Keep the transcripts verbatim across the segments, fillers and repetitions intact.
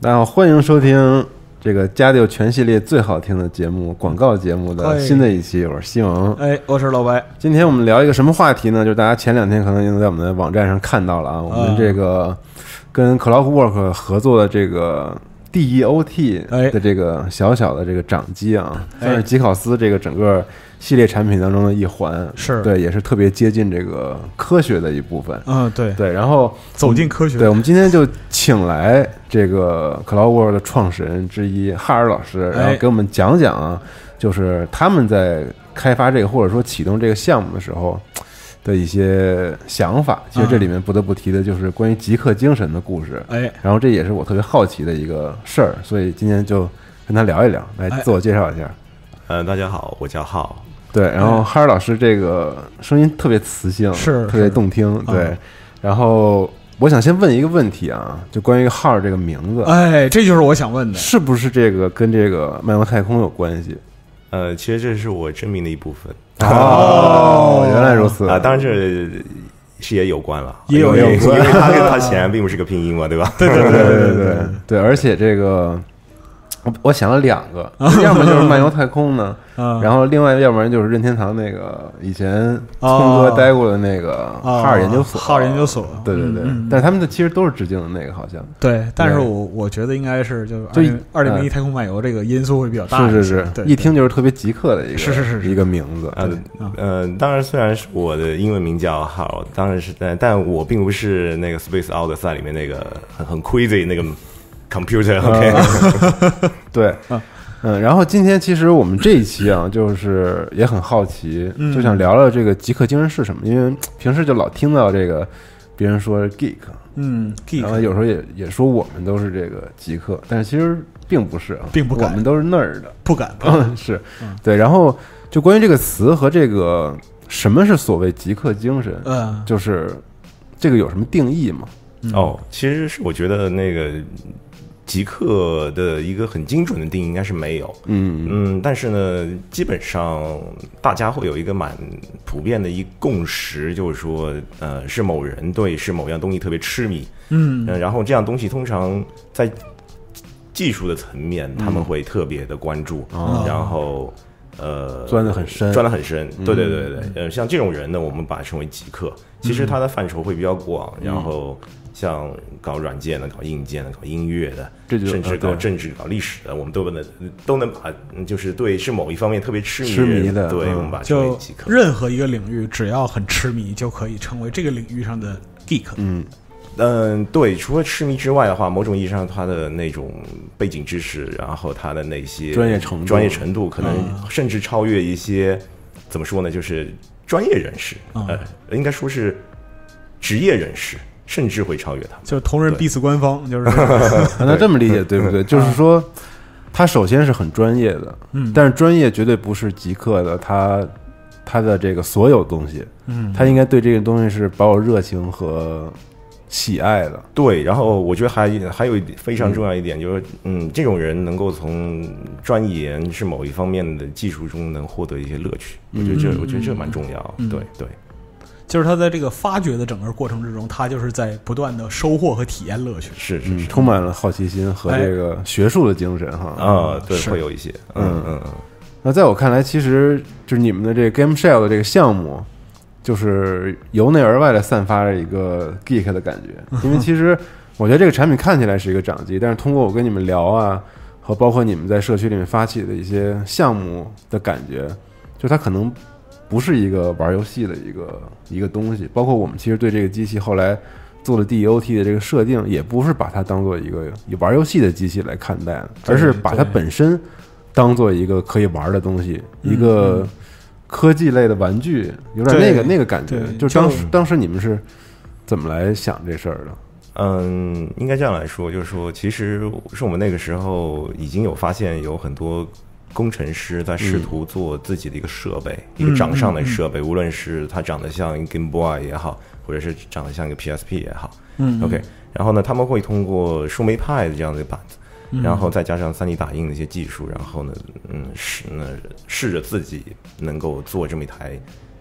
大家好，欢迎收听这个家里有全系列最好听的节目广告节目的新的一期，我是西蒙， 哎，我是老白。 今天我们聊一个什么话题呢？就是大家前两天可能已经在我们的网站上看到了啊，我们这个跟 Clockwork 合作的这个 D E O T 的这个小小的这个掌机啊，算是吉考斯这个整个系列产品当中的一环， 是对，也是特别接近这个科学的一部分。 嗯，对对，然后走进科学。 对，我们今天就请来这个 Clockwork 的创始人之一哈尔老师，然后给我们讲讲啊，就是他们在开发这个或者说启动这个项目的时候的一些想法。其实这里面不得不提的就是关于极客精神的故事。哎，然后这也是我特别好奇的一个事儿，所以今天就跟他聊一聊，来自我介绍一下。 呃，大家好，我叫浩。 对，然后哈尔老师这个声音特别磁性， 是特别动听。对，嗯、然后我想先问一个问题啊，就关于哈尔这个名字， 哎，这就是我想问的， 是不是这个跟这个漫游太空有关系？ 呃，其实这是我真名的一部分。 哦，原来如此啊！当然这是也有关了， 也有有关，因为它跟它显然并不是个拼音嘛，对吧？ 对对对对对对对，而且这个。我我想了两个，要么就是漫游太空呢，然后另外要不然就是任天堂那个以前聪哥待过的那个哈尔研究所， 哈尔研究所， 对对对，但是他们的其实都是致敬的那个，好像对，但是我我觉得应该是就就二零零一太空漫游这个因素会比较大， 是是是，一听就是特别极客的一个是是是一个名字啊，呃，当然虽然是我的英文名叫哈尔，当然是但但我并不是那个 Space Odyssey 里面那个很很 crazy 那个。computer OK， uh, 对，嗯，然后今天其实我们这一期啊，就是也很好奇，就想聊聊这个极客精神是什么，因为平时就老听到这个别人说 geek， 嗯 ，geek， 然后有时候也也说我们都是这个极客，但是其实并不是啊， 并不敢， 我们都是 nerd 的， 不敢， 嗯，是对。然后就关于这个词和这个什么是所谓极客精神，嗯，就是这个有什么定义吗？ 哦，其实是我觉得那个。极客的一个很精准的定义应该是没有，嗯嗯，但是呢，基本上大家会有一个蛮普遍的一共识，就是说，呃，是某人对是某样东西特别痴迷，嗯、呃，然后这样东西通常在技术的层面他们会特别的关注，嗯、然后呃钻得很深， 钻得很深，对对对对，呃，像这种人呢，我们把它称为极客，其实他的范畴会比较广，嗯、然后。像搞软件的、搞硬件的、搞音乐的，甚至搞政治、搞历史的，我们都能都能把，就是对是某一方面特别痴迷痴迷的， 对， 嗯、 我们把它称为极客。 任何一个领域，只要很痴迷，就可以成为这个领域上的 geek。 嗯嗯，对，除了痴迷之外的话，某种意义上，他的那种背景知识，然后他的那些专业程度、 专业程度，可能甚至超越一些、嗯、怎么说呢？就是专业人士，嗯、呃，应该说是职业人士。甚至会超越他， 就同人必死官方，就是那这么理解对不对？就是说，他首先是很专业的，嗯，但是专业绝对不是极客的，他他的这个所有东西，嗯，他应该对这个东西是保有热情和喜爱的。 对，然后我觉得还还有非常重要一点，就是嗯，这种人能够从钻研是某一方面的技术中能获得一些乐趣，我觉得这我觉得这蛮重要， 嗯、 对对。 就是他在这个发掘的整个过程之中，他就是在不断的收获和体验乐趣， 是是是、 嗯，充满了好奇心和这个学术的精神哈啊，对，会有一些，嗯嗯嗯。 那在我看来，其实就是你们的这个 Game Shell 的这个项目，就是由内而外的散发着一个 geek 的感觉，因为其实我觉得这个产品看起来是一个掌机，但是通过我跟你们聊啊，和包括你们在社区里面发起的一些项目的感觉，就它可能。不是一个玩游戏的一个一个东西，包括我们其实对这个机器后来做了 D E O T 的这个设定，也不是把它当做一个玩游戏的机器来看待，而是把它本身当做一个可以玩的东西，一个科技类的玩具，有点那个那个感觉。就当时当时你们是怎么来想这事儿的？ 嗯，应该这样来说，就是说，其实是我们那个时候已经有发现有很多。工程师在试图做自己的一个设备，嗯、一个掌上的设备，嗯嗯、无论是它长得像一个 Game Boy 也好，或者是长得像一个 P S P 也好，嗯 ，OK， 然后呢，他们会通过树莓派的这样的板子，嗯、然后再加上 三 D 打印的一些技术，然后呢，嗯，试呢试着自己能够做这么一台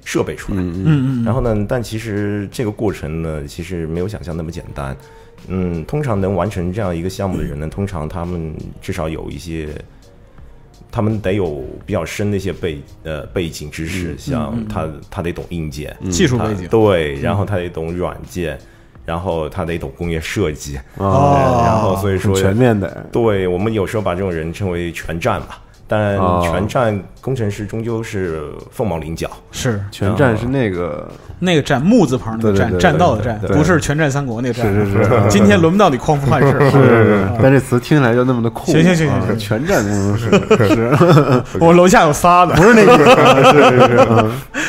设备出来。 嗯嗯， 然后呢，但其实这个过程呢，其实没有想象那么简单。嗯，通常能完成这样一个项目的人呢，通常他们至少有一些。他们得有比较深的一些背呃背景知识， 嗯、 像他他得懂硬件、 嗯、技术背景， 对，然后他得懂软件，然后他得懂工业设计， 哦， 然后所以说全面的， 对，我们有时候把这种人称为全站吧。但全站工程师终究是凤毛麟角， 是全站是那个那个站木字旁那个站，站道的站，不是全战三国那个站。 是是是， 今天轮不到你匡扶汉室， 是是是。但这词听起来就那么的酷。 行行行行行， 全站工程师是。 我楼下有仨的， 不是那个，是是是。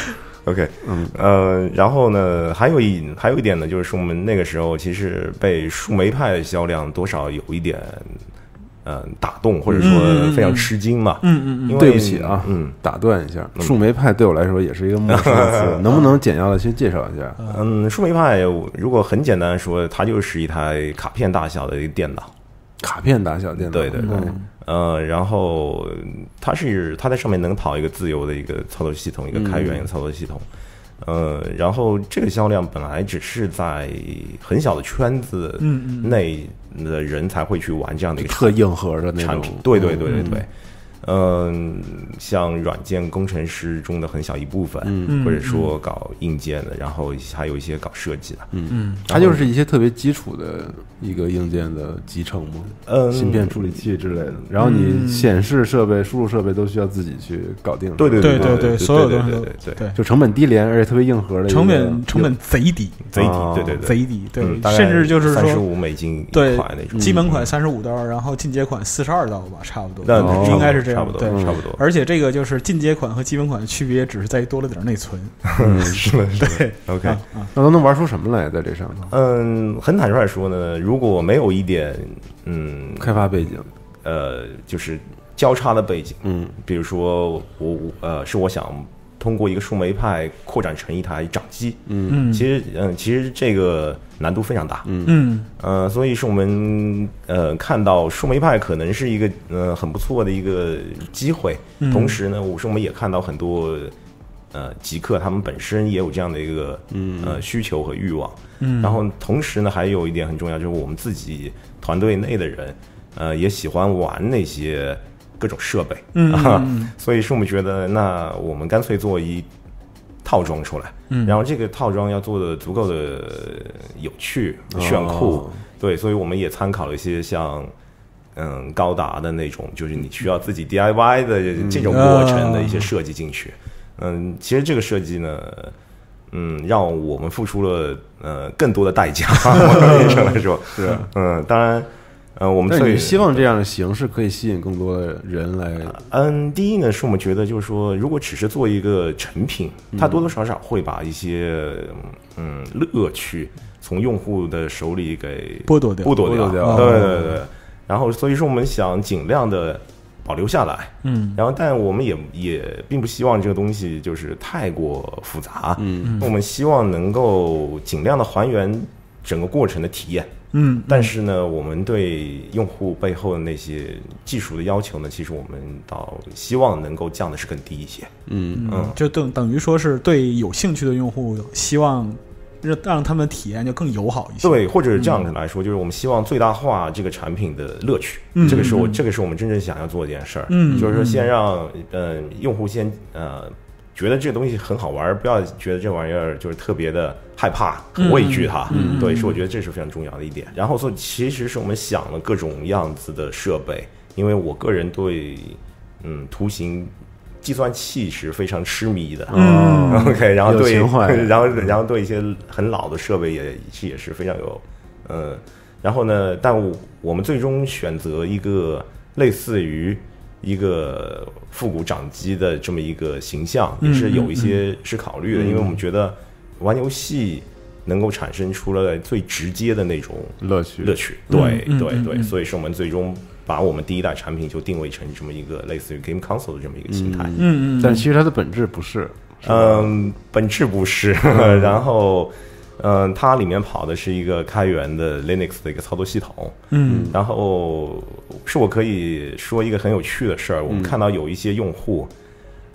OK， 嗯呃，然后呢，还有一还有一点呢，就是说我们那个时候其实被树莓派的销量多少有一点。嗯，打动或者说非常吃惊嘛。 嗯嗯嗯，对不起啊，嗯，打断一下，树莓派对我来说也是一个陌生的词，能不能简要的先介绍一下？ 嗯，树莓派如果很简单说，它就是一台卡片大小的一个电脑， 卡片大小电脑， 对对对，嗯、呃，然后它是它在上面能跑一个自由的一个操作系统，一个开源的操作系统。呃，然后这个销量本来只是在很小的圈子内的人才会去玩这样的一个特硬核的那种产品，对对对对对。嗯，像软件工程师中的很小一部分，嗯、或者说搞硬件的，然后还有一些搞设计的， 嗯嗯，它就是一些特别基础的一个硬件的集成嘛，嗯，芯片处理器之类的，然后你显示设备、输入设备都需要自己去搞定， 对对对对对，所有东西对对对， 就成本低廉，而且特别硬核的， 成本成本贼低， 贼低，对对对， 贼低，对，甚至就是说三十五美金一块那种， 基本款三十五刀，然后进阶款四十二刀吧，差不多， 那应该是这样。 差不多， 对， 差不多。 而且这个就是进阶款和基本款的区别，只是在于多了点内存。 嗯，是的，是的。 对 ，OK，、 啊啊、那都能玩出什么来在这上头？ 嗯，很坦率说呢，如果没有一点嗯开发背景， 呃，就是交叉的背景， 嗯， 比如说我呃，是我想通过一个树莓派扩展成一台掌机， 嗯， 其实嗯、呃，其实这个难度非常大， 嗯嗯， 呃，所以是我们呃看到树莓派可能是一个呃很不错的一个机会， 嗯、 同时呢，我是我们也看到很多呃极客他们本身也有这样的一个嗯呃需求和欲望， 嗯， 然后同时呢，还有一点很重要，就是我们自己团队内的人，呃，也喜欢玩那些各种设备， 嗯， 啊、 嗯所以是我们觉得，那我们干脆做一套装出来， 嗯， 然后这个套装要做的足够的有趣、炫酷， 哦、 对，所以我们也参考了一些像嗯高达的那种，就是你需要自己 D I Y 的这种过程的一些设计进去，嗯，嗯其实这个设计呢。嗯，让我们付出了呃更多的代价。往严上来说， 是嗯，当然，呃，我们但你希望这样的形式可以吸引更多的人来。 嗯，第一呢，是我们觉得就是说，如果只是做一个成品，它多多少少会把一些嗯乐趣从用户的手里给剥夺掉， 剥夺掉。 掉对对对。然后，所以说我们想尽量的保留下来， 嗯， 然后但我们也也并不希望这个东西就是太过复杂， 嗯， 我们希望能够尽量的还原整个过程的体验， 嗯， 但是呢，我们对用户背后的那些技术的要求呢，其实我们倒希望能够降的是更低一些， 嗯嗯，就等等于说是对有兴趣的用户，希望让让他们体验就更友好一些。 对，或者这样来说，嗯、就是我们希望最大化这个产品的乐趣。 嗯、 这个是我、嗯、这个是我们真正想要做的一件事儿。 嗯， 就是说先让呃用户先呃觉得这个东西很好玩，不要觉得这玩意儿就是特别的害怕、很畏惧它。 嗯， 对，是我觉得这是非常重要的一点。然后所以其实是我们想了各种样子的设备，因为我个人对嗯图形。计算器是非常痴迷的， 嗯 ，OK， 然后对，然后嗯然后对一些很老的设备也是也是非常有，呃，然后呢，但我我们最终选择一个类似于一个复古掌机的这么一个形象，也是有一些是考虑的， 嗯、 因为我们觉得玩游戏能够产生出了最直接的那种乐趣， 乐趣，对、 嗯、 对对， 嗯、 所以是我们最终。把我们第一代产品就定位成这么一个类似于 game console 的这么一个形态， 嗯嗯， 但其实它的本质不是， 嗯，本质不是，嗯、然后，嗯，它里面跑的是一个开源的 Linux 的一个操作系统， 嗯， 然后是我可以说一个很有趣的事儿，我们看到有一些用户，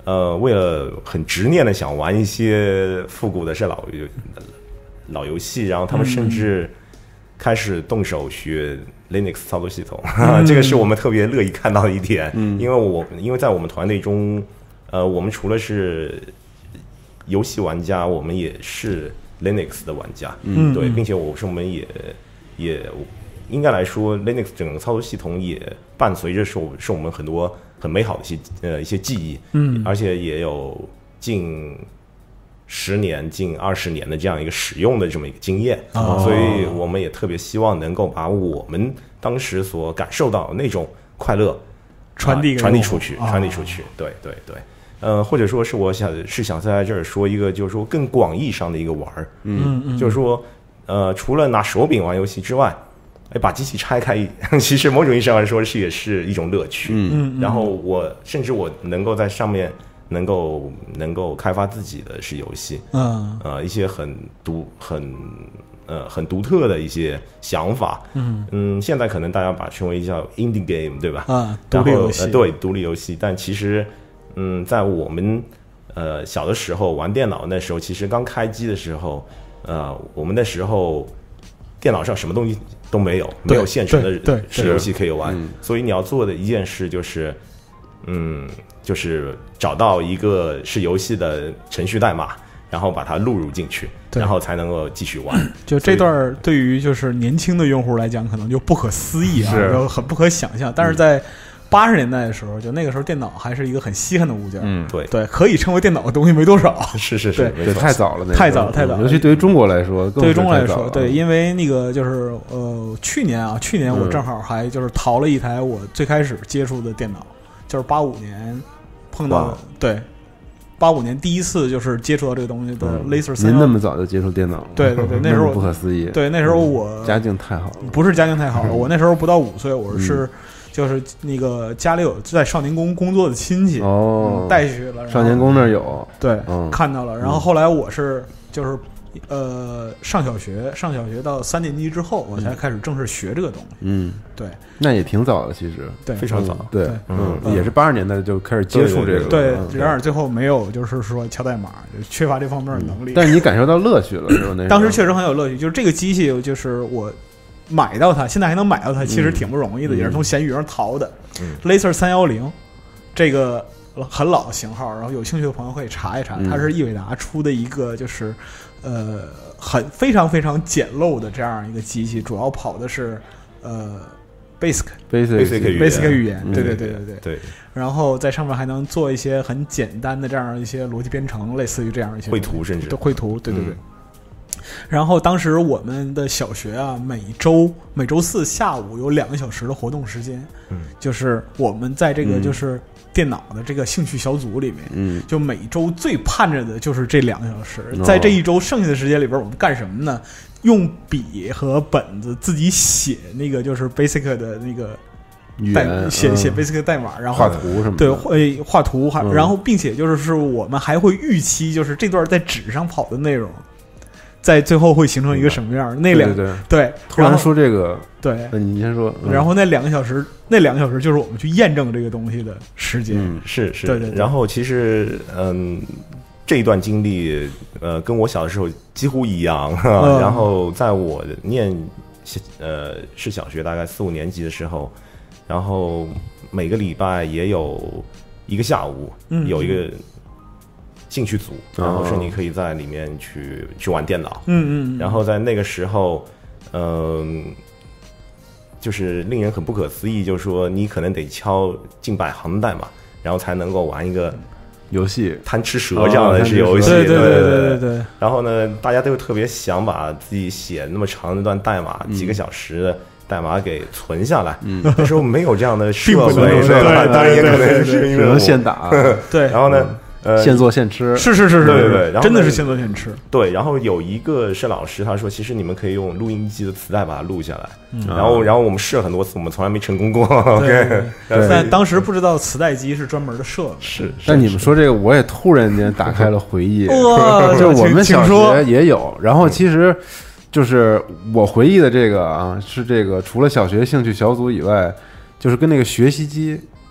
呃，为了很执念的想玩一些复古的是老老游戏，然后他们甚至开始动手学 Linux 操作系统，嗯、这个是我们特别乐意看到的一点。嗯，因为我因为在我们团队中，呃，我们除了是游戏玩家，我们也是 Linux 的玩家。嗯，对，并且我是我们也也应该来说 ，Linux 整个操作系统也伴随着是我是我们很多很美好的一些呃一些记忆。嗯，而且也有近十年、近二十年的这样一个使用的这么一个经验，哦、所以我们也特别希望能够把我们当时所感受到的那种快乐传递、 啊、传递出去，传递出去。哦、对对对，呃，或者说是我想是想在这儿说一个，就是说更广义上的一个玩儿，嗯嗯，就是说，呃，除了拿手柄玩游戏之外，哎，把机器拆开，其实某种意义上来说是也是一种乐趣。嗯嗯，然后我甚至我能够在上面。能够能够开发自己的是游戏，嗯，呃，一些很独很呃很独特的一些想法，嗯嗯，现在可能大家把它称为叫 indie game， 对吧？啊， 独立游戏， 呃，对，独立游戏。但其实，嗯，在我们呃小的时候玩电脑那时候，其实刚开机的时候，呃，我们那时候电脑上什么东西都没有，没有现成的是游戏可以玩，所以你要做的一件事就是，嗯。就是找到一个是游戏的程序代码，然后把它录入进去，然后才能够继续玩。 就这段对于就是年轻的用户来讲，可能就不可思议啊，就很不可想象。但是在八十年代的时候，就那个时候电脑还是一个很稀罕的物件。 嗯，对对，可以称为电脑的东西没多少。 是是是， 对，太早了， 太早了，太早了。 尤其对于中国来说， 对于中国来说，对，因为那个就是呃，去年啊，去年我正好还就是淘了一台我最开始接触的电脑，就是八五年。碰到对，八五年第一次就是接触到这个东西的 Laser 三。 您那么早就接触电脑了？ 对对对，那时候不可思议。 对，那时候我家境太好了， 不是家境太好了，我那时候不到五岁，我是就是那个家里有在少年宫工作的亲戚哦带去了， 少年宫那儿有对看到了，然后后来我是就是。呃，上小学，上小学到三年级之后，我才开始正式学这个东西。嗯，对， 那也挺早的，其实， 对， 非常早。 对，嗯，也是八十年代就开始接触这个。 对，然而最后没有，就是说敲代码，缺乏这方面的能力。 但是你感受到乐趣了，是吧？那当时确实很有乐趣，就是这个机器，就是我买到它，现在还能买到它，其实挺不容易的，也是从闲鱼上淘的。Laser 三一零，这个。很老的型号，然后有兴趣的朋友可以查一查，它是易伟达出的一个就是呃很非常非常简陋的这样一个机器，主要跑的是呃 Basic Basic Basic 语言，对对对对对对， 然后在上面还能做一些很简单的这样一些逻辑编程，类似于这样一些绘图，甚至绘图，对对对。然后当时我们的小学啊，每周每周四下午有两个小时的活动时间，嗯，就是我们在这个就是电脑的这个兴趣小组里面，嗯，就每周最盼着的就是这两个小时。在这一周剩下的时间里边，我们干什么呢？用笔和本子自己写那个就是 Basic 的那个代写写 Basic 代码，然后画图什么的， 对，会画图，还然后并且就是是我们还会预期，就是这段在纸上跑的内容。在最后会形成一个什么样？那两对对对， 突然说这个， 对， 那你先说。 然后那两个小时，那两个小时就是我们去验证这个东西的时间。 嗯，是是， 对对。 然后其实，嗯，这一段经历，呃，跟我小的时候几乎一样。嗯、然后在我念呃是小学大概四五年级的时候，然后每个礼拜也有一个下午、嗯、有一个。兴趣组，然后是你可以在里面去、哦、去玩电脑，嗯嗯，然后在那个时候，嗯、呃，就是令人很不可思议，就是说你可能得敲近百行代码，然后才能够玩一个游戏， 贪吃蛇这样的是游戏， 对对对对对对。 然后呢，大家都特别想把自己写那么长的一段代码，嗯、几个小时的代码给存下来。嗯，那时候没有这样的设备，对吧？当然也可能是因为只能现打， 对。 然后呢？呃， 现做现吃， 是是是是， 对对对， 真的是现做现吃。 对，然后有一个是老师，他说，其实你们可以用录音机的磁带把它录下来。嗯、然后，然后我们试了很多次，我们从来没成功过。OK， 但当时不知道磁带机是专门的设备。 是， 但你们说这个，我也突然间打开了回忆。 哇， 就我们小学也有，然后其实就是我回忆的这个啊，是这个除了小学兴趣小组以外，就是跟那个学习机。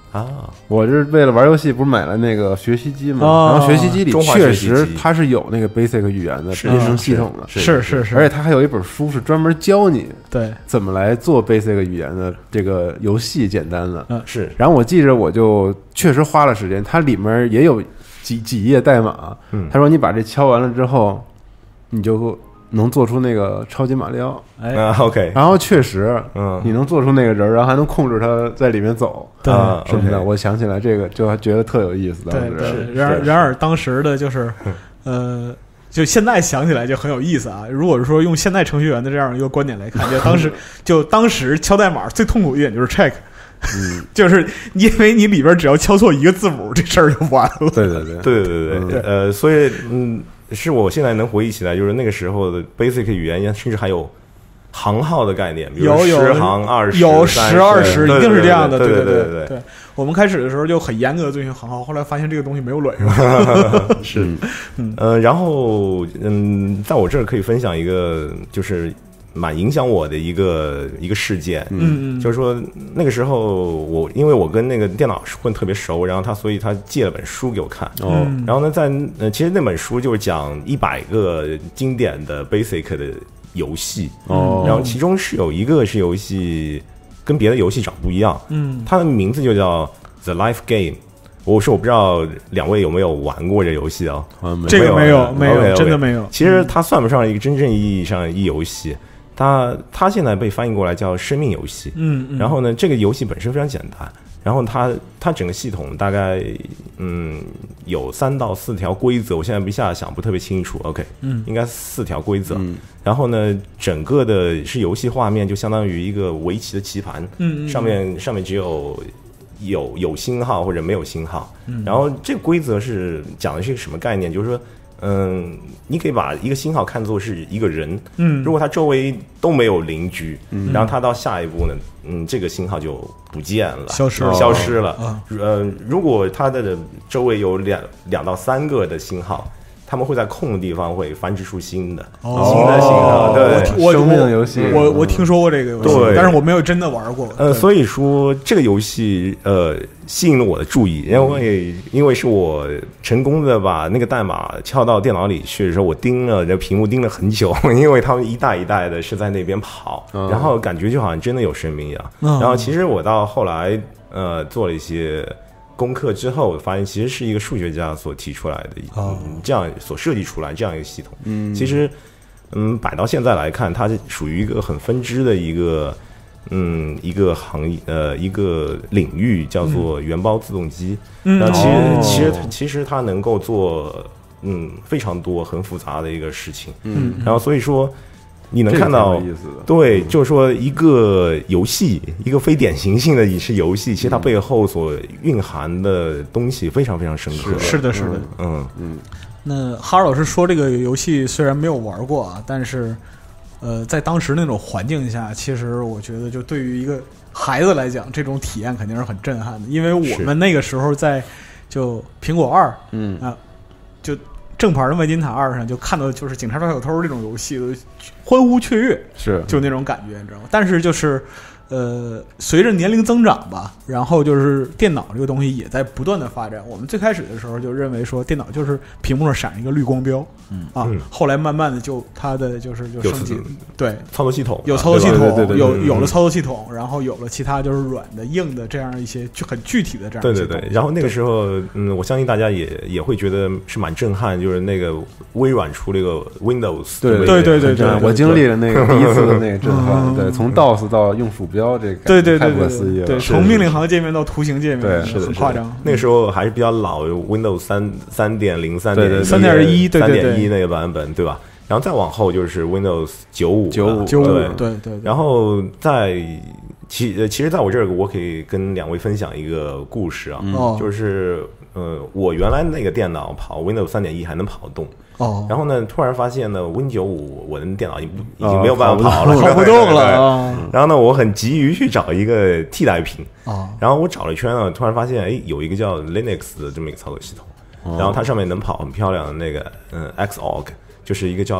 啊， 我是为了玩游戏，不是买了那个学习机嘛？ 哦然后学习机里中华确学习机实它是有那个 basic 语言的是编程系统的， 是是是是， 而且它还有一本书是专门教你对， 怎么来做 basic 语言的这个游戏，简单的。 嗯是， 然后我记着，我就确实花了时间，它里面也有几几页代码。 嗯他说你把这敲完了之后，你就能做出那个超级马里奥。 哎， 啊 OK， 然后确实， 嗯你能做出那个人，然后还能控制他在里面走， 对啊什么的。 OK 我想起来这个，就觉得特有意思。当对时对，然而然而当时的就是，呃，就现在想起来就很有意思啊。如果说用现代程序员的这样一个观点来看，就当时就当时敲代码最痛苦一点就是 check， 嗯， 就是因为你里边只要敲错一个字母，这事儿就完了。 对对对对对对对，呃，所以嗯，是我现在能回忆起来，就是那个时候的 basic 语言，甚至还有行号的概念，比如有有十行、二十、 有三十二十，一定是这样的。 对对对对对。我们开始的时候就很严格的遵循行号，后来发现这个东西没有卵用。 是，呃，然后嗯，在我这儿可以分享一个，就是蛮影响我的一个一个事件， 嗯嗯， 就是说那个时候我因为我跟那个电脑混特别熟，然后他所以他借了本书给我看， 哦， 嗯然后呢，在呃其实那本书就是讲一百个经典的 basic 的游戏， 哦然后其中是有一个是游戏跟别的游戏长不一样， 嗯， 它的名字就叫 The Life Game。我说我不知道两位有没有玩过这游戏啊？ 啊没这个没有没有 OK，OK 真的没有。 其实它算不上一个真正意义上的一游戏，它它现在被翻译过来叫生命游戏。 嗯嗯， 然后呢，这个游戏本身非常简单，然后它它整个系统大概嗯有三到四条规则，我现在一下想不特别清楚。OK， 嗯应该四条规则。 嗯然后呢，整个的是游戏画面就相当于一个围棋的棋盘， 嗯嗯上面上面只有有有星号或者没有星号。 嗯然后这个规则是讲的是一个什么概念？就是说，嗯，你可以把一个星号看作是一个人， 嗯， 如果他周围都没有邻居，嗯，然后他到下一步呢，嗯，这个星号就不见了， 消失了消失了。 啊呃，如果他的周围有两两到三个的星号，他们会在空的地方会繁殖出新的、 哦新的星号，对我听我生命游戏我我听说过这个游戏， 对但是我没有真的玩过。 呃， 对所以说这个游戏呃吸引了我的注意，因为因为是我成功的把那个代码敲到电脑里去的时候，我盯了这屏幕盯了很久，因为他们一代一代的是在那边跑， 嗯然后感觉就好像真的有生命一样。 嗯然后其实我到后来呃做了一些功课之后，我发现其实是一个数学家所提出来的， 哦嗯、这样所设计出来这样一个系统。嗯，其实嗯摆到现在来看，它是属于一个很分支的一个。嗯，一个行业呃，一个领域叫做原包自动机。 嗯那其实、 哦其实其实它能够做嗯非常多很复杂的一个事情。 嗯然后所以说你能这个看到挺有意思的对，就是说一个游戏，一个非典型性的影视游戏，其实它背后所蕴含的东西非常非常深刻。 是的，是的。 嗯那哈尔老师说这个游戏虽然没有玩过啊，但是呃，在当时那种环境下，其实我觉得就对于一个孩子来讲，这种体验肯定是很震撼的，因为我们那个时候在就苹果二， 嗯啊，就正牌的麦金塔二上就看到就是警察抓小偷这种游戏，都欢呼雀跃， 是就那种感觉，你知道吗？但是就是呃，随着年龄增长吧，然后就是电脑这个东西也在不断的发展。我们最开始的时候就认为说电脑就是屏幕上闪一个绿光标，嗯啊， 嗯后来慢慢的就它的就是就有升级，对， 操作系统有操作系对吧统， 对对对嗯有有了操作系统，然后有了其他就是软的、硬的这样一些就很具体的这样对一些东西。 对对，然后那个时候，嗯，我相信大家也也会觉得是蛮震撼，就是那个微软出了一个 Windows， 对不对对对很震撼对我经历了那个第一次的那个震撼， 嗯对，从 D O S 到用鼠标，这个对对对太不可对对对， 思议了。 从命令行界面到图形界面， 对是的， 很夸张。 那个时候还是比较老，Windows 三三点零、三点对对三点一对三对对点一那个版本，对吧？然后再往后就是 Windows 九五、 九五九五， 对对对对。 然后在其呃其实在我这儿，我可以跟两位分享一个故事啊， 哦就是呃，我原来那个电脑跑 Windows 三点一还能跑动。 哦， 然后呢，突然发现呢 ，Win 九五我的电脑已经不已哦经没有办法跑了， 跑不动了对啊然后呢，我很急于去找一个替代品， 啊！ 然后我找了一圈呢，突然发现，哎，有一个叫 Linux 的这么一个操作系统，然后它上面能跑很漂亮的那个嗯 Xorg，就是一个叫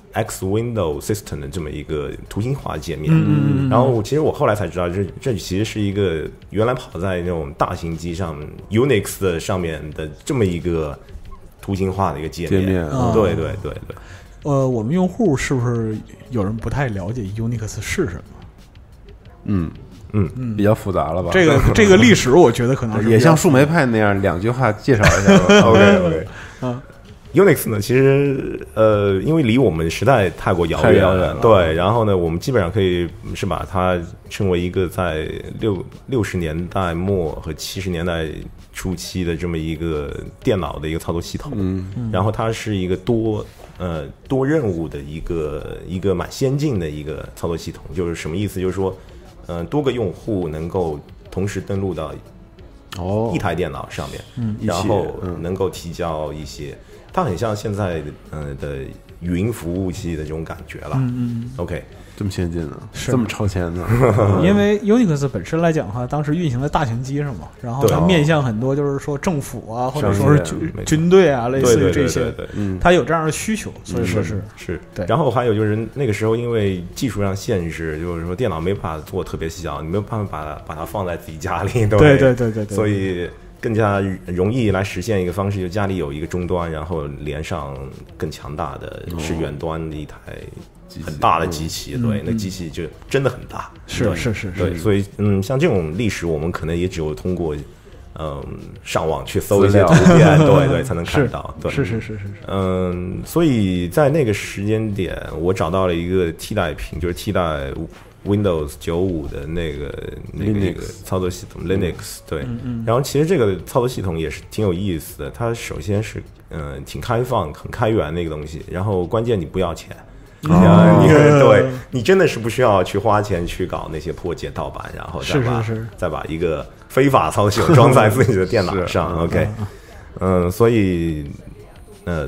X Window System 的这么一个图形化界面。 嗯然后其实我后来才知道，这这其实是一个原来跑在那种大型机上 Unix 的上面的这么一个图形化的一个界面。 界面哦对对对对。 呃，我们用户是不是有人不太了解 Unix 是什么？ 嗯嗯， 比较复杂了吧？ 这个这个历史，我觉得可能是也像树莓派那样，两句话介绍一下吧。 OK OK， 啊 Unix 呢，其实呃，因为离我们时代太过遥太远了， 遥远了对。然后呢，我们基本上可以是把它称为一个在六六十年代末和七十年代初期的这么一个电脑的一个操作系统。 嗯， 然后它是一个多呃多任务的一个一个蛮先进的一个操作系统。就是什么意思？就是说，呃，多个用户能够同时登录到哦一，台电脑上面， 嗯然后一起嗯能够提交一些，它很像现在呃的云服务器的这种感觉了。 嗯 OK， 这么先进呢， 是这么超前呢？ 嗯，因为 Unix 本身来讲的话，当时运行在大型机上嘛，然后它对面向很多就是说政府啊，或者说是商业军没错军队啊，类对对对似于这些对，对。 嗯， 它有这样的需求，所以说是是， 对然后还有就是那个时候因为技术上限制，就是说电脑没办法做特别小，你没有办法把它把它放在自己家里，对对对对对对， 所以更加容易来实现一个方式，就家里有一个终端，然后连上更强大的是远端的一台很大的机器， 嗯对， 嗯那机器就真的很大， 是对是是是对，所以嗯，像这种历史，我们可能也只有通过嗯上网去搜一些资料图片，对对，才能看到，对， 是是是是是， 嗯，所以在那个时间点，我找到了一个替代品，就是替代 Windows 九五的那个那个那个操作系统 Linux， 对。 嗯嗯然后其实这个操作系统也是挺有意思的，它首先是嗯、呃、挺开放、很开源的一个东西，然后关键你不要钱。 哦你对你真的是不需要去花钱去搞那些破解盗版，然后再把是是是再把一个非法操作系统装在自己的电脑是上。 嗯 OK，嗯，所以呃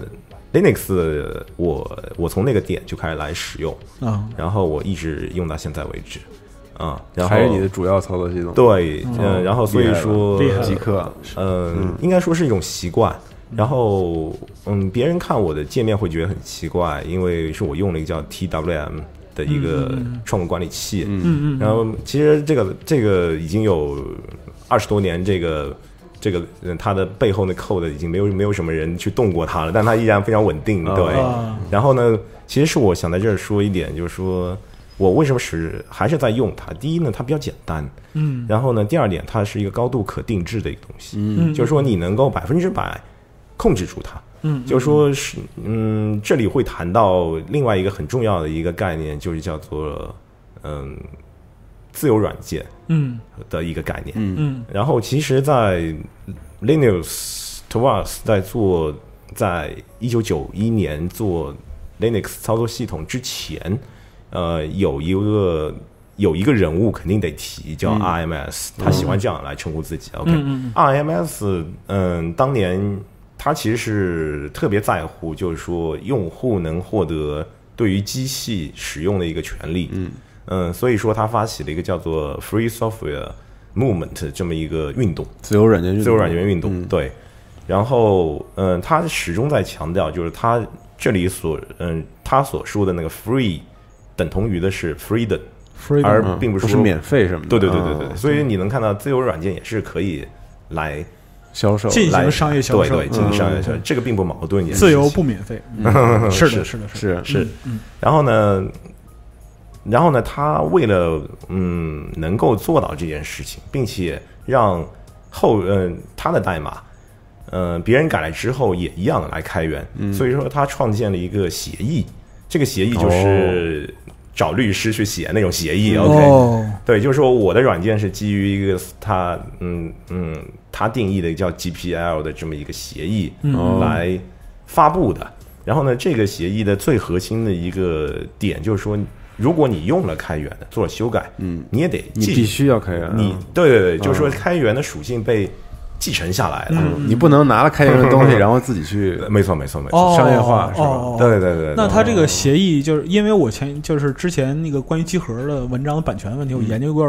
Linux 我我从那个点就开始来使用， 啊， 然后我一直用到现在为止，啊、然后还是你的主要操作系统？ 对，嗯、然后所以说厉害了极客， 嗯，应该说是一种习惯。然后，嗯，别人看我的界面会觉得很奇怪，因为是我用了一个叫 T W M 的一个创客管理器。 嗯嗯， 然后，其实这个这个已经有二十多年，这个这个嗯它的背后的 code 已经没有没有什么人去动过它了，但它依然非常稳定。 哦对。 啊然后呢，其实是我想在这儿说一点，就是说我为什么是还是在用它。第一呢，它比较简单。 嗯然后呢，第二点，它是一个高度可定制的一个东西。 嗯， 就是说你能够百分之百控制住它， 嗯， 就是说是嗯，这里会谈到另外一个很重要的一个概念，就是叫做嗯自由软件嗯的一个概念。 嗯嗯然后其实，在 Linus Torvalds 在做，在一九九一年做 Linux 操作系统之前，呃，有一个。有一个人物肯定得提，叫 R M S，、嗯、他喜欢这样来称呼自己。OK，R、 嗯嗯、 M S， 嗯，当年他其实是特别在乎，就是说用户能获得对于机器使用的一个权利。嗯嗯，所以说他发起了一个叫做 Free Software Movement 这么一个运动， 自由软件运动， 自由软件运动。 嗯、 对，然后嗯，他始终在强调，就是他这里所嗯他所说的那个 free 等同于的是 freedom。而并不是说、嗯、是免费什么的， 对对对对对， 哦、 所以你能看到自由软件也是可以来销售、 进行商业销售， 对对，进行商业销售，这个并不矛盾。 自由不免费， 嗯、 是的，是的， 是是。 嗯， 然后呢，然后呢，他为了嗯能够做到这件事情，并且让后嗯他的代码嗯别人改来之后也一样来开源，所以说他创建了一个协议，这个协议就是。找律师去写那种协议 ，OK，、 哦、 对，就是说我的软件是基于一个他嗯嗯他定义的叫 G P L 的这么一个协议来发布的。嗯、然后呢，这个协议的最核心的一个点就是说，如果你用了开源的做了修改， 嗯， 你也得你必须要开源， 你对对对，就是说开源的属性被继承下来了， 嗯、 你不能拿了开源的东西，然后自己去， 没错没错没错， 哦、 商业化是吧？ 哦、 对对对对。 那他这个协议就是因为我前就是之前那个关于集合的文章的版权问题，我研究过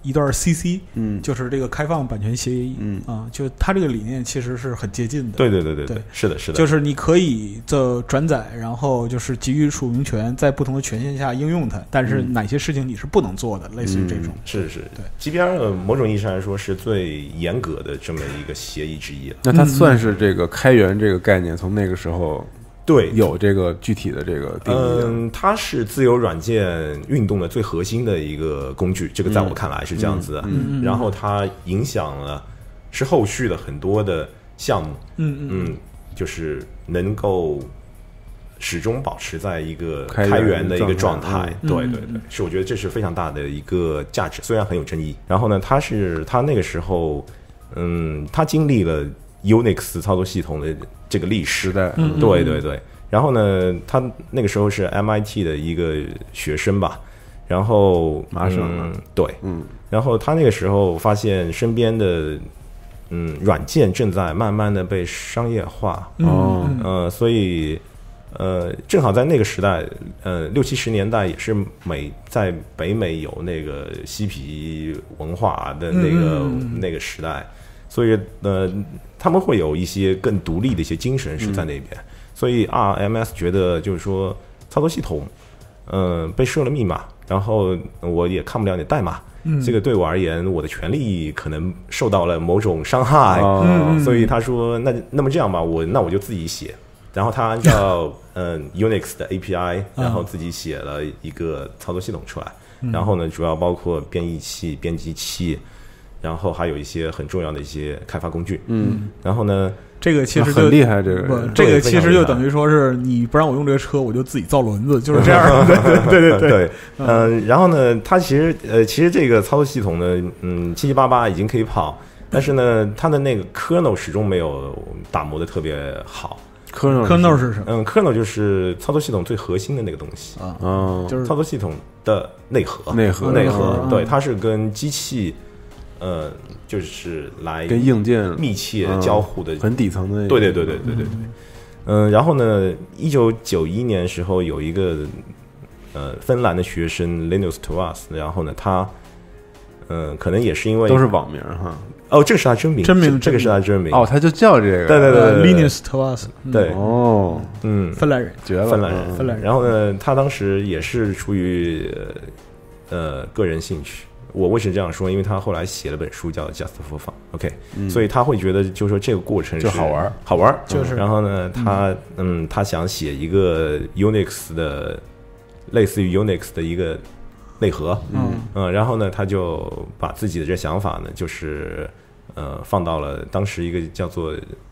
一段 C C， 嗯， 就是这个开放版权协议， 嗯啊，就它这个理念其实是很接近的。 对对对对对， 是的，是的， 就是你可以这转载，然后就是给予署名权，在不同的权限下应用它，但是哪些事情你是不能做的，类似于这种。 嗯、是是， 对 G P R 某种意义上来说是最严格的这么一个协议之一了。 那它算是这个开源这个概念从那个时候。 对， 有这个具体的这个定义。 嗯，它是自由软件运动的最核心的一个工具，这个在我看来是这样子的。 嗯嗯、 然后它影响了是后续的很多的项目。 嗯嗯嗯，就是能够始终保持在一个开开源的一个状态。 态。对对对，是我觉得这是非常大的一个价值，虽然很有争议。然后呢，它是它那个时候，嗯，它经历了 Unix 操作系统的这个历史时代， 嗯， 对对对。然后呢，他那个时候是 M I T 的一个学生吧，然后麻省、 嗯、对， 嗯， 然后他那个时候发现身边的嗯软件正在慢慢的被商业化， 哦， 呃，所以呃，正好在那个时代，呃，六七十年代也是美在北美有那个嬉皮文化的那个、 嗯、 那个时代。所以呃，他们会有一些更独立的一些精神是在那边，嗯、所以 R M S 觉得就是说操作系统，呃，被设了密码，然后我也看不了你的代码， 嗯、 这个对我而言，我的权利可能受到了某种伤害， 哦、 所以他说那那么这样吧，我那我就自己写，然后他按照嗯、呃、Unix 的 A P I， 然后自己写了一个操作系统出来， 嗯、 然后呢，主要包括编译器、编辑器。然后还有一些很重要的一些开发工具， 嗯， 然后呢， 这个其实很厉害，这个不，这个其实就等于说是你不让我用这个车，我就自己造轮子，就是这样的。对对对对，嗯、呃，然后呢，它其实呃，其实这个操作系统呢，嗯，七七八八已经可以跑，但是呢，它的那个 kernel 始终没有打磨的特别好。 kernel kernel 是什么？ 嗯 ，kernel 就是操作系统最核心的那个东西啊， 嗯， 就是操作系统的内核， 内核， 内核， 嗯、 对，它是跟机器。呃，就是来跟硬件密切交互的、 嗯、很底层的， 对对对对对对对。嗯，然后呢，一九九一年时候有一个呃芬兰的学生 Linus Torvalds， 然后呢，他嗯、呃、可能也是因为都是网名哈。 哦，这个是他真名， 真名， 这个是他真名。 哦，他就叫这个， 对对对对 ，Linus Torvalds， 对， 哦， 嗯， 芬兰人， 绝了， 芬兰人， 芬兰人。 然后呢，他当时也是出于呃个人兴趣。我为什么这样说？因为他后来写了本书叫《Just for Fun》，OK，、嗯、所以他会觉得，就是说这个过程是就好玩， 好玩， 就是。 然后呢，他嗯，他想写一个 Unix 的，类似于 Unix 的一个内核， 嗯嗯，然后呢，他就把自己的这想法呢，就是呃，放到了当时一个叫做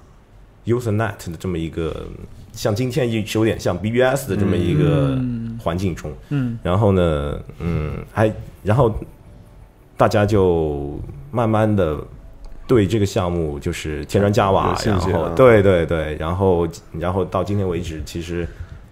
Usenet 的这么一个，像今天有点像 B B S 的这么一个环境中， 嗯， 然后呢，嗯，还然后。大家就慢慢的对这个项目就是添砖加瓦，然后对对对，然后然后到今天为止，其实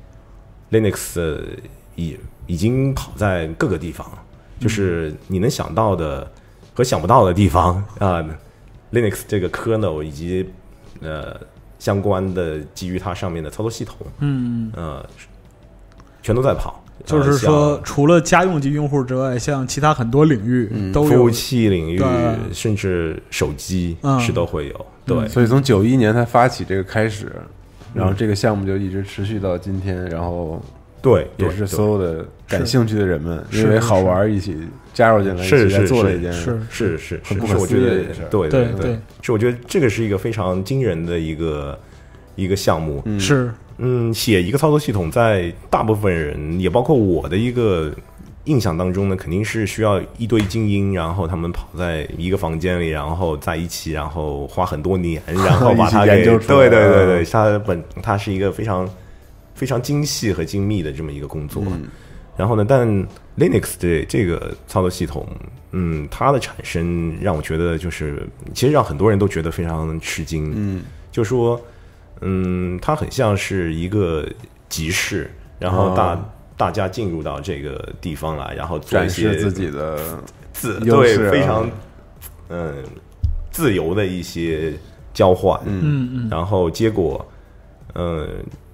Linux 已已经跑在各个地方，就是你能想到的和想不到的地方啊、呃、，Linux 这个 kernel 以及呃相关的基于它上面的操作系统， 嗯呃，全都在跑。 就是说，除了家用机用户之外，像其他很多领域都有， 服务器领域，甚至手机是都会有。对， 所以从九一年才发起这个开始，然后这个项目就一直持续到今天，然后对， 也是所有的感兴趣的人们因为好玩一起加入进来， 是是做了一件是是是很不可思议的一件事。 对对对，是我觉得这个是一个非常惊人的一个一个项目， 是。 嗯，写一个操作系统，在大部分人，也包括我的一个印象当中呢，肯定是需要一堆精英，然后他们跑在一个房间里，然后在一起，然后花很多年，然后把它给对对对对，它本它是一个非常非常精细和精密的这么一个工作。 嗯、 然后呢，但 Linux 的这个操作系统，嗯，它的产生让我觉得就是，其实让很多人都觉得非常吃惊。 嗯， 就说。嗯，它很像是一个集市，然后大、哦、大家进入到这个地方来，然后做一些自己的自对非常嗯自由的一些交换， 嗯嗯， 然后结果嗯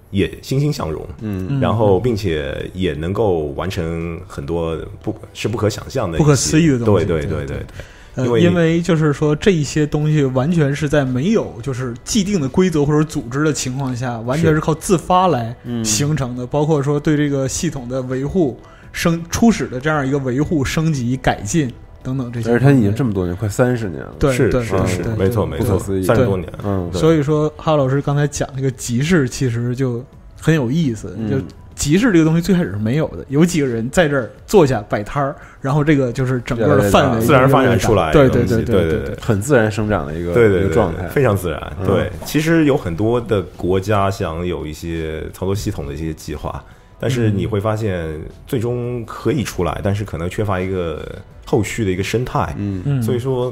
也欣欣向荣，嗯，然后并且也能够完成很多不是不可想象的、 不可思议的东西。 对对对对对。 呃，因为就是说这一些东西完全是在没有就是既定的规则或者组织的情况下，完全是靠自发来形成的。嗯、包括说对这个系统的维护、升初始的这样一个维护、升级、改进等等这些。 而且它已经这么多年，快三十年了。 对， 是对是是，没错没错，三十多年。 嗯， 所以说哈老师刚才讲这个集市，其实就很有意思， 嗯、 就。集市这个东西最开始是没有的，有几个人在这儿坐下摆摊儿，然后这个就是整个的范围自然发展出来， 对对对对对对， 很自然生长的一个对对一个状态， 非常自然。对，其实有很多的国家想有一些操作系统的一些计划，但是你会发现最终可以出来，但是可能缺乏一个后续的一个生态。嗯，所以说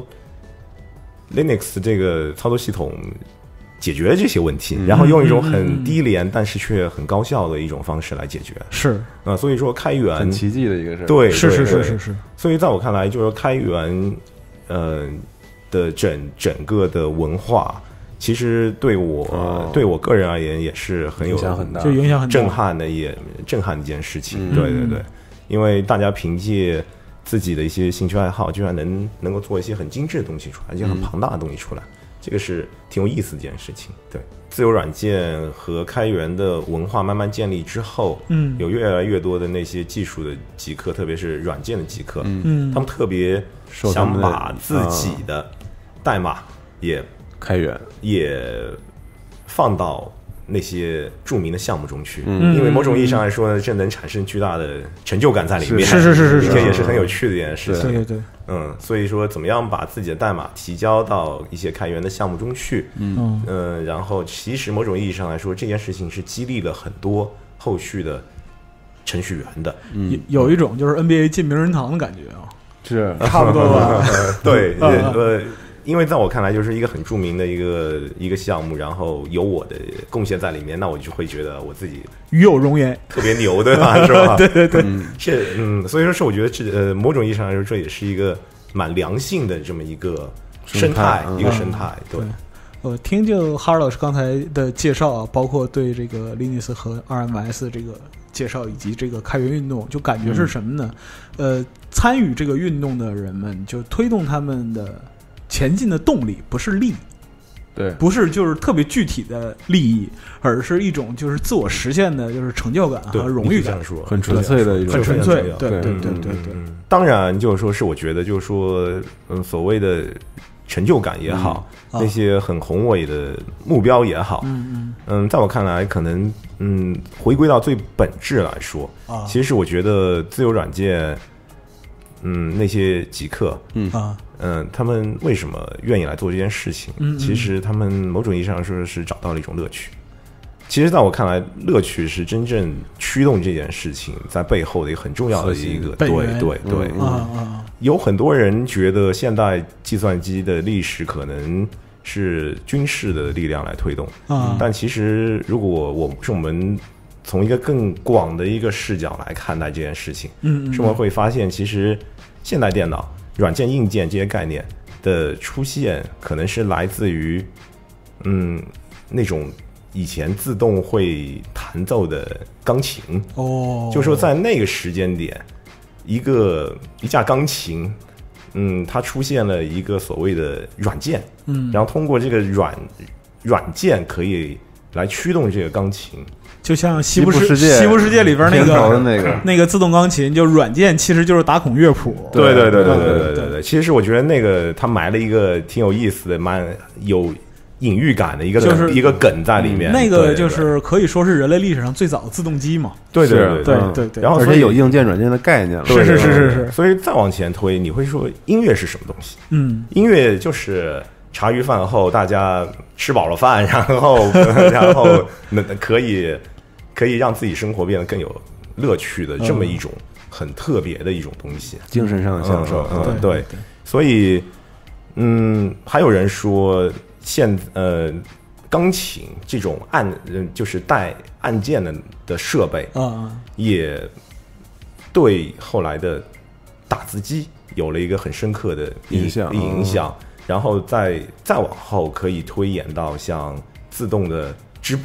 Linux 这个操作系统解决这些问题，然后用一种很低廉但是却很高效的一种方式来解决， 是啊，所以说开源很奇迹的一个事， 对， 是是是是是。 所以在我看来，就是说开源，呃的整整个的文化，其实对我、哦、对我个人而言也是很有影响很大， 就影响很大， 震撼的也震撼的一件事情。嗯、对对对，因为大家凭借自己的一些兴趣爱好，居然能能够做一些很精致的东西出来，一些很庞大的东西出来。嗯，这个是挺有意思的一件事情。对，自由软件和开源的文化慢慢建立之后，嗯，有越来越多的那些技术的极客，特别是软件的极客，嗯，他们特别想把自己的代码也开源， 也放到那些著名的项目中去，嗯，因为某种意义上来说呢，这能产生巨大的成就感在里面， 是是是是是， 这也是很有趣的一件事情。 对对对， 嗯，所以说怎么样把自己的代码提交到一些开源的项目中去，嗯嗯，然后其实某种意义上来说，这件事情是激励了很多后续的程序员的， 嗯，有一种就是 N B A 进名人堂的感觉啊， 是差不多吧？ 对，呃。因为在我看来，就是一个很著名的一个一个项目，然后有我的贡献在里面，那我就会觉得我自己与有荣焉， 特别牛，对吧？是吧？ 对对对， 嗯，是嗯，所以说是我觉得这呃某种意义上来说，这也是一个蛮良性的这么一个生态，一个生态。对， 我听就哈尔老师刚才的介绍啊，包括对这个 Linux 和 R M S 这个介绍，以及这个开源运动，就感觉是什么呢？嗯、呃，参与这个运动的人们，就推动他们的前进的动力不是利益， 对， 不是就是特别具体的利益，而是一种就是自我实现的，就是成就感和荣誉感， 很纯粹的一种， 很纯粹，对对对对对对。 当然，就是说是我觉得，就是说，嗯，所谓的成就感也好，嗯、那些很宏伟的目标也好，嗯嗯嗯，在我看来，可能嗯，回归到最本质来说，啊，其实我觉得自由软件，嗯，那些极客，嗯啊。嗯，他们为什么愿意来做这件事情？嗯嗯，其实他们某种意义上说是找到了一种乐趣。其实在我看来，乐趣是真正驱动这件事情在背后的一个很重要的一个，对对对。 嗯啊啊！ 有很多人觉得现代计算机的历史可能是军事的力量来推动，啊，但其实如果我是我们从一个更广的一个视角来看待这件事情，嗯，是我们会发现，其实现代电脑、软件、硬件这些概念的出现，可能是来自于，嗯，那种以前自动会弹奏的钢琴。哦，就是说在那个时间点，一个一架钢琴，嗯，它出现了一个所谓的软件，嗯，然后通过这个软软件可以来驱动这个钢琴。 就像西部世界西部世界里边那个那个那个自动钢琴，就软件其实就是打孔乐谱。 对对对对对对对对。其实我觉得那个他埋了一个挺有意思的、蛮有隐喻感的一个就是一个梗在里面。 那个就是可以说是人类历史上最早的自动机嘛。 对对对对对对。 然后而且有硬件软件的概念了。 是是是是是。 所以再往前推，你会说音乐是什么东西？嗯，音乐就是茶余饭后大家吃饱了饭，然后然后那可以。可以让自己生活变得更有乐趣的这么一种很特别的一种东西， 精神上的享受。 嗯，嗯对，所以，嗯，还有人说现呃，钢琴这种按就是带按键的的设备，啊，也对后来的打字机有了一个很深刻的影响影响，然后再再往后可以推演到像自动的织布机。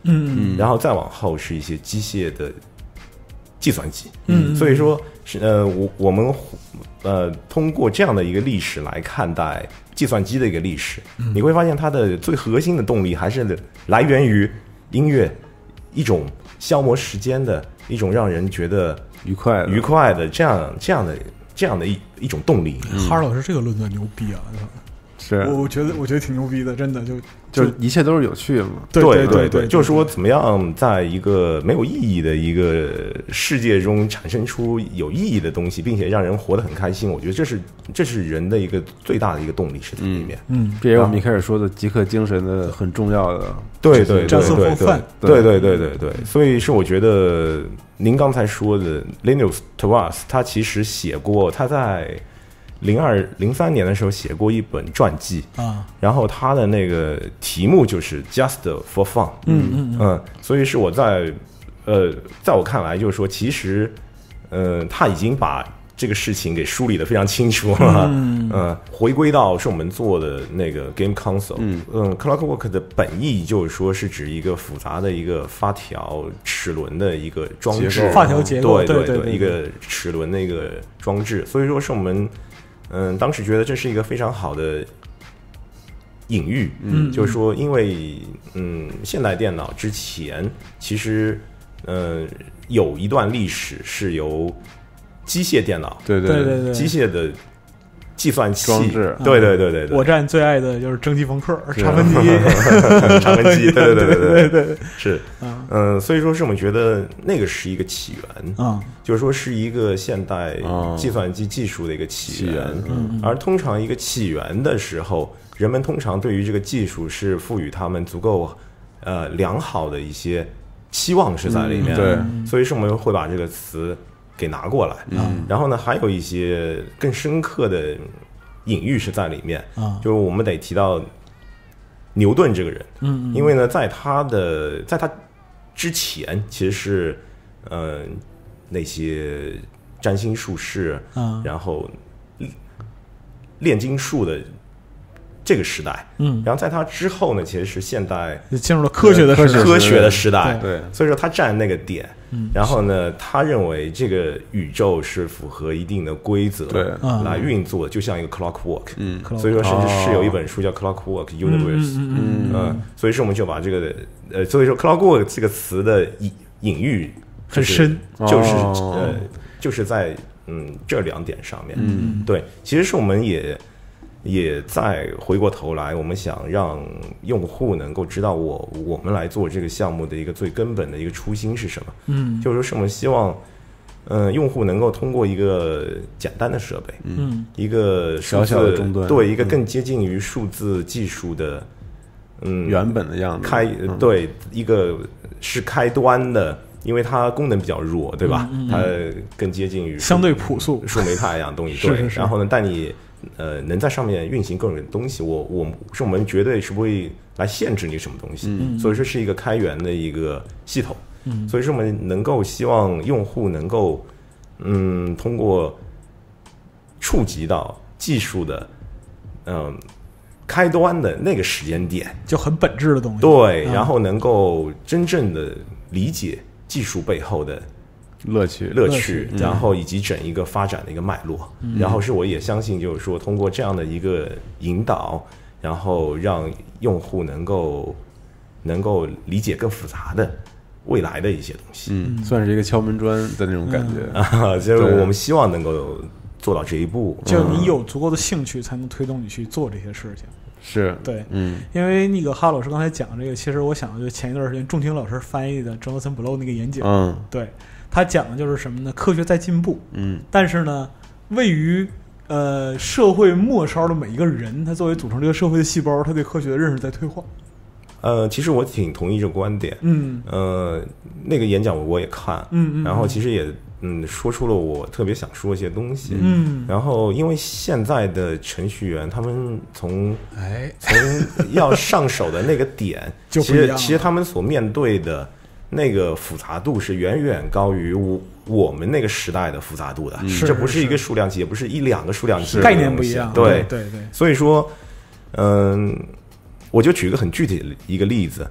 嗯嗯，然后再往后是一些机械的计算机， 嗯， 所以说是呃，我我们呃通过这样的一个历史来看待计算机的一个历史， 嗯、 你会发现它的最核心的动力还是来源于音乐，一种消磨时间的一种让人觉得愉快的愉快的这样这样的这样的一一种动力。 嗯、哈尔老师这个论断牛逼啊！ 是， 我我觉得我觉得挺牛逼的，真的就就一切都是有趣的嘛。 对对对对，就是说怎么样在一个没有意义的一个世界中产生出有意义的东西，并且让人活得很开心。我觉得这是这是人的一个最大的一个动力是在里面。 嗯， 这也是我们一开始说的极客精神的很重要的。 对对对对对对对对对对对，所以是我觉得您刚才说的 Linus Torvalds， 他其实写过他在。零二零三年的时候写过一本传记啊， 然后他的那个题目就是 Just for Fun， 嗯嗯嗯，所以是我在呃，在我看来就是说，其实呃，他已经把这个事情给梳理得非常清楚了，嗯、呃，回归到是我们做的那个 Game Console， 嗯嗯 ，Clockwork 的本意就是说是指一个复杂的一个发条齿轮的一个装置， 发条结构， 对对对, 对, 对，一个齿轮的一个装置，所以说是我们。嗯，当时觉得这是一个非常好的隐喻，嗯，就是说，因为嗯，现代电脑之前其实，呃，有一段历史是由机械电脑， 对对对对， 机械的计算器装置， 对对对对对。 我站最爱的就是蒸汽朋克、查芬机、 查芬机，对对对对对对， 是，嗯，所以说是我们觉得那个是一个起源， 啊， 就是说是一个现代计算机技术的一个起源，而通常一个起源的时候，人们通常对于这个技术是赋予他们足够呃良好的一些期望是在里面， 对， 所以是我们会把这个词。给拿过来，嗯，然后呢，还有一些更深刻的隐喻是在里面， 啊， 就是我们得提到牛顿这个人， 嗯， 因为呢，在他的在他之前，其实是呃那些占星术士， 啊， 然后炼金术的这个时代， 嗯， 然后在他之后呢，其实是现代进入了科学的科学科学的时代， 对， 所以说他占那个点。 嗯， 然后呢，他认为这个宇宙是符合一定的规则来运作，就像一个 clockwork。 嗯， 所以说甚至是有一本书叫 Clockwork Universe。 嗯嗯，所以说我们就把这个呃，所以说 clockwork 这个词的隐隐喻很深， 就是呃，就是在嗯这两点上面。 嗯， 对，其实是我们也。也再回过头来，我们想让用户能够知道我我们来做这个项目的一个最根本的一个初心是什么。 嗯， 就是说是我们希望，嗯、呃，用户能够通过一个简单的设备， 嗯， 一个小小的终端， 对，一个更接近于数字技术的，嗯， 原本的样子， 开对一个是开端的。因为它功能比较弱，对吧？ 嗯嗯、 它更接近于相对朴素、 树莓派一样东西。 对，是是是然后呢，但你呃能在上面运行各种东西，我我是我们绝对是不会来限制你什么东西。 嗯、 所以说是一个开源的一个系统。 嗯， 所以说我们能够希望用户能够嗯通过触及到技术的嗯、呃、开端的那个时间点， 就很本质的东西。 对， 嗯、 然后能够真正的理解技术背后的乐趣、 乐趣， 嗯、 然后以及整一个发展的一个脉络。 嗯、 然后是我也相信，就是说通过这样的一个引导，然后让用户能够能够理解更复杂的未来的一些东西。 嗯，算是一个敲门砖的那种感觉啊，就是我们希望能够做到这一步。 就你有足够的兴趣，才能推动你去做这些事情。 是对， 嗯， 因为那个哈老师刚才讲这个，其实我想就前一段时间仲庭老师翻译的 Jonathan Blow 那个演讲， 嗯， 对他讲的就是什么呢？科学在进步， 嗯， 但是呢，位于呃社会末梢的每一个人，他作为组成这个社会的细胞，他对科学的认识在退化。 呃，其实我挺同意这个观点， 嗯， 呃，那个演讲我也看， 嗯嗯， 然后其实也。嗯，说出了我特别想说一些东西。 嗯， 然后因为现在的程序员，他们从哎从要上手的那个点， 就其实其实他们所面对的那个复杂度是远远高于我我们那个时代的复杂度的。 嗯、 这不是一个数量级，也不是一两个数量级， 概念不一样。 对对对。 所以说，嗯、呃，我就举一个很具体的一个例子。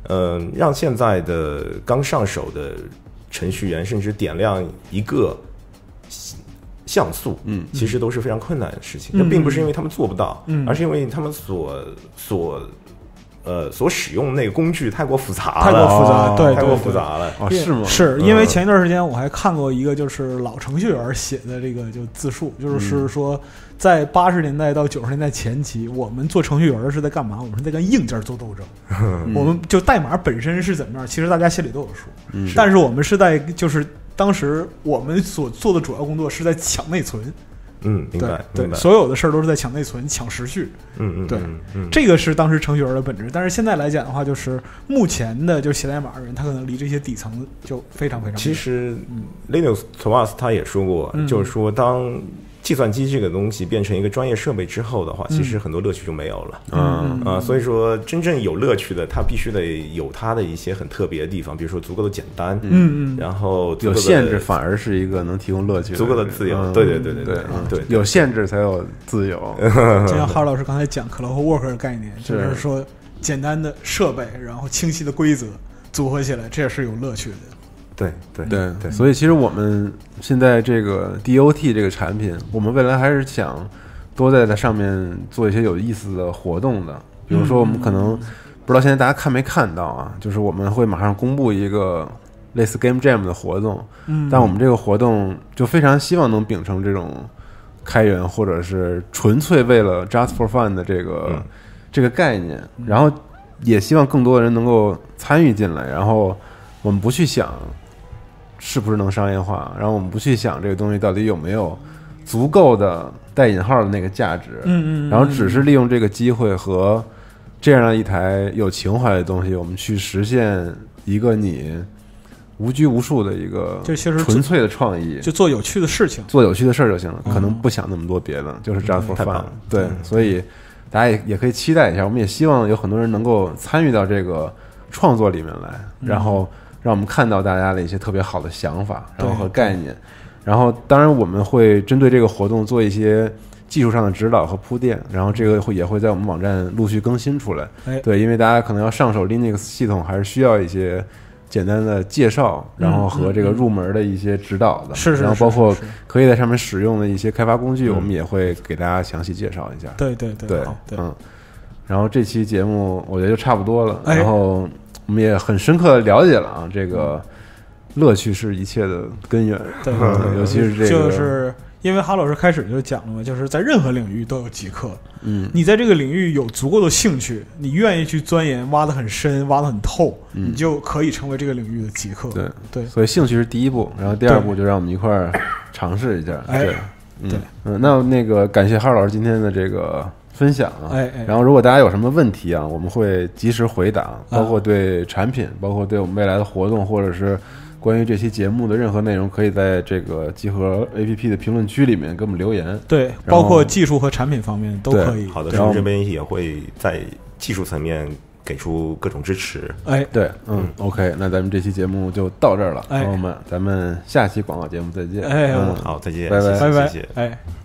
呃，让现在的刚上手的程序员甚至点亮一个像素，嗯，其实都是非常困难的事情。这、嗯、并不是因为他们做不到，嗯，而是因为他们所所呃所使用那个工具太过复杂了， 太过复杂，哦、对， 太过复杂了。 哦，是吗？ 是因为前一段时间我还看过一个就是老程序员写的这个就自述，就是说在八十年代到九十年代前期，我们做程序员是在干嘛？我们是在跟硬件做斗争。嗯、我们就代码本身是怎么样，其实大家心里都有数，嗯、但是我们是在就是。当时我们所做的主要工作是在抢内存， 嗯，明白， 对，所有的事儿都是在抢内存、抢时序， 嗯嗯， 对， 嗯嗯， 这个是当时程序员的本质。但是现在来讲的话，就是目前的就写代码的人，他可能离这些底层就非常非常远。 其实、嗯、Linus Torvalds 他也说过，嗯、就是说当计算机这个东西变成一个专业设备之后的话，其实很多乐趣就没有了。 嗯啊、呃，所以说真正有乐趣的，它必须得有它的一些很特别的地方，比如说足够的简单， 嗯嗯， 然后有限制反而是一个能提供乐趣的， 足够的自由。 嗯、 对对对对对对， 有限制才有自由。 就像哈老师刚才讲 Cloud Work 的概念，就是说简单的设备，然后清晰的规则组合起来，这也是有乐趣的。 对对对对，所以其实我们现在这个 D O T 这个产品，我们未来还是想多在它上面做一些有意思的活动的。比如说，我们可能不知道现在大家看没看到啊，就是我们会马上公布一个类似 Game Jam 的活动，嗯，但我们这个活动就非常希望能秉承这种开源或者是纯粹为了 Just for Fun 的这个、嗯、这个概念，然后也希望更多的人能够参与进来，然后我们不去想是不是能商业化，然后我们不去想这个东西到底有没有足够的带引号的那个价值， 嗯嗯， 然后只是利用这个机会和这样的一台有情怀的东西，我们去实现一个你无拘无束的一个纯粹的创意， 就做有趣的事情， 做有趣的事儿就行了，可能不想那么多别的，就是 just for fun。对，所以大家也也可以期待一下，我们也希望有很多人能够参与到这个创作里面来，然后让我们看到大家的一些特别好的想法，然后和概念。然后当然我们会针对这个活动做一些技术上的指导和铺垫，然后这个会也会在我们网站陆续更新出来。对，因为大家可能要上手 Linux 系统，还是需要一些简单的介绍，然后和这个入门的一些指导的， 是是， 然后包括可以在上面使用的一些开发工具，我们也会给大家详细介绍一下。 对对对对，嗯。然后这期节目我觉得就差不多了，然后我们也很深刻的了解了啊，这个乐趣是一切的根源， 对， 尤其是这个， 就是因为哈老师开始就讲了嘛，就是在任何领域都有极客， 嗯， 你在这个领域有足够的兴趣，你愿意去钻研，挖得很深，挖得很透， 嗯， 你就可以成为这个领域的极客。 对对， 所以兴趣是第一步，然后第二步就让我们一块儿尝试一下。 对， 嗯、 对， 嗯，那那个感谢哈老师今天的这个分享啊， 哎哎， 然后如果大家有什么问题啊，我们会及时回答，包括对产品，包括对我们未来的活动，或者是关于这期节目的任何内容，可以在这个集合 A P P 的评论区里面给我们留言。 对，包括技术和产品方面都可以。 好的，我们这边也会在技术层面给出各种支持。 哎， 对，嗯 ，OK， 那咱们这期节目就到这儿了，朋友们，咱们下期广告节目再见。 哎， 嗯， 好，再见， 拜拜， 谢谢， 哎。